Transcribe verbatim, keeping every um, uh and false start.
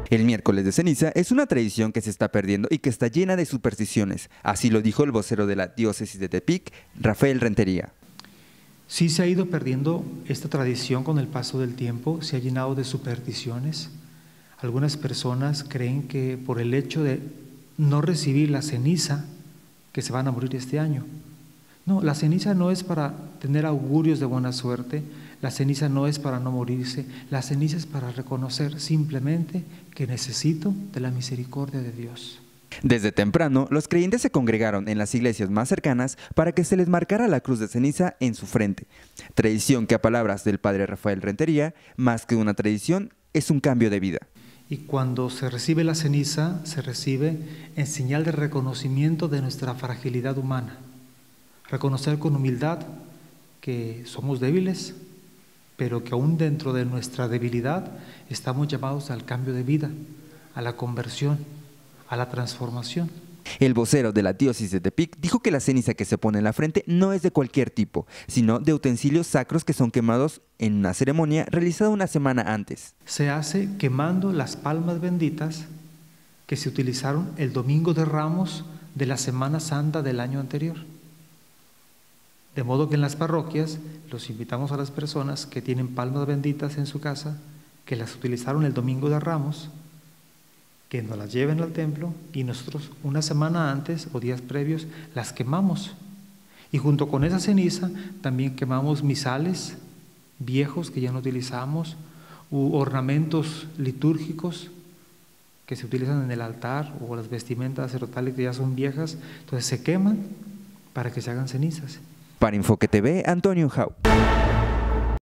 El miércoles de ceniza es una tradición que se está perdiendo y que está llena de supersticiones. Así lo dijo el vocero de la diócesis de Tepic, Rafael Rentería. Sí se ha ido perdiendo esta tradición con el paso del tiempo, se ha llenado de supersticiones. Algunas personas creen que por el hecho de no recibir la ceniza, que se van a morir este año. No, la ceniza no es para tener augurios de buena suerte, la ceniza no es para no morirse, la ceniza es para reconocer simplemente que necesito de la misericordia de Dios. Desde temprano, los creyentes se congregaron en las iglesias más cercanas para que se les marcara la cruz de ceniza en su frente. Tradición que, a palabras del padre Rafael Rentería, más que una tradición, es un cambio de vida. Y cuando se recibe la ceniza, se recibe en señal de reconocimiento de nuestra fragilidad humana. Reconocer con humildad que somos débiles, pero que aún dentro de nuestra debilidad estamos llamados al cambio de vida, a la conversión, a la transformación. El vocero de la diócesis de Tepic dijo que la ceniza que se pone en la frente no es de cualquier tipo, sino de utensilios sacros que son quemados en una ceremonia realizada una semana antes. Se hace quemando las palmas benditas que se utilizaron el Domingo de Ramos de la Semana Santa del año anterior. De modo que en las parroquias los invitamos a las personas que tienen palmas benditas en su casa, que las utilizaron el Domingo de Ramos, que nos las lleven al templo y nosotros una semana antes o días previos las quemamos. Y junto con esa ceniza también quemamos misales viejos que ya no utilizamos, u ornamentos litúrgicos que se utilizan en el altar, o las vestimentas sacerdotales que ya son viejas, entonces se queman para que se hagan cenizas. Para Enfoque T V, Antonio Jau.